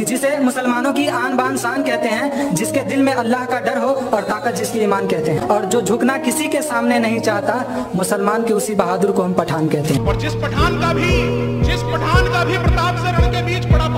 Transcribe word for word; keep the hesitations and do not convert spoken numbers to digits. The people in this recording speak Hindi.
कि जिसे मुसलमानों की आन बान शान कहते हैं, जिसके दिल में अल्लाह का डर हो और ताकत जिसकी ईमान कहते हैं, और जो झुकना किसी के सामने नहीं चाहता, मुसलमान के उसी बहादुर को हम पठान कहते हैं। और जिस पठान का भी जिस पठान का भी प्रताप से रण के बीच पड़ा